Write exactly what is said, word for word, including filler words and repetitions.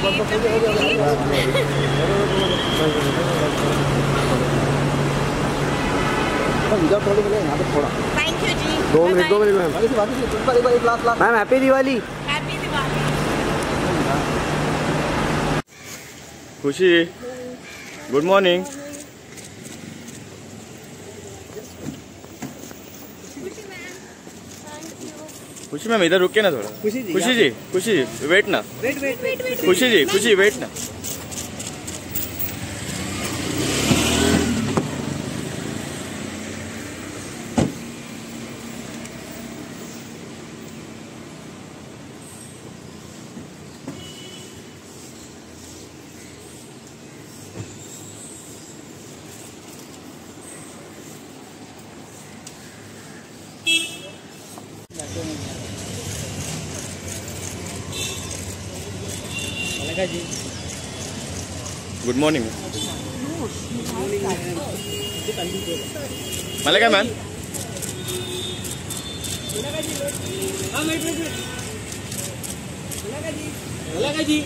Thank you जी। दो minute दो minute ma'am. Ma'am happy Diwali. Happy Diwali. Khushi, good morning. खुशी ma'am इधर रुके ना थोड़ा। खुशी जी, खुशी जी, खुशी जी वेट ना। Wait wait wait Khushi ji, Khushi wait ना। Malaika ji, good morning. Malaika ma'am. Malaika जी,